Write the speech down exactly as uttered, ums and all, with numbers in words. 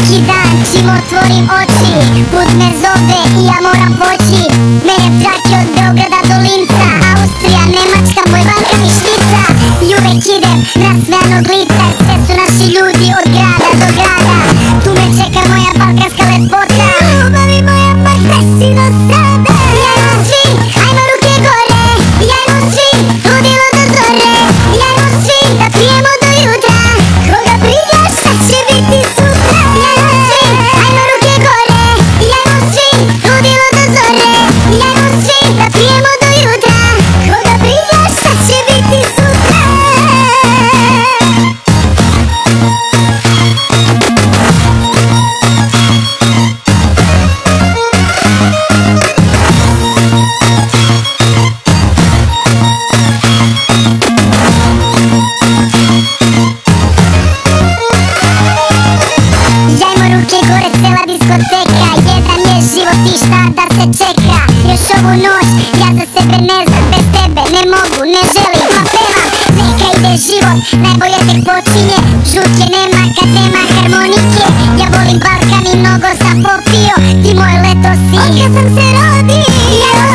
Svaki dan čim otvorim oči, put me zove i ja moram poći. Mere trake od Beograda do Linca, Austrija, Nemačka, moj Balkan i Švica. I uvek idem nasmejanog lica, sve su naši ljudi od grada do grada. Tu me čeka moja balkanska lepota, ljubavi moja, ma gde si do sada? Jajmo svi, ajmo ruke gore, jajmo svi, ludilo do zore. Jajmo svi, da pijemo do jutra, koga briga šta će biti sutra. Jajmo svi, ajmo ruke gore, jajmo svi, ludilo do zore. Jajmo svi, da pijemo do jutra, koga briga šta će biti sutra. Jajmo ruke gore, cela diskoteka, jedan je život i šta da se čeka. Još ovu noć, ja za sebe ne znam, bez tebe ne mogu, ne želim, pa pevam. Neka ide život, najbolje tek počinje, žutke nema kad nema harmonike. Ja volim Balkan i mnogo sam popio, ti moje leto si, od kad sam se rodio.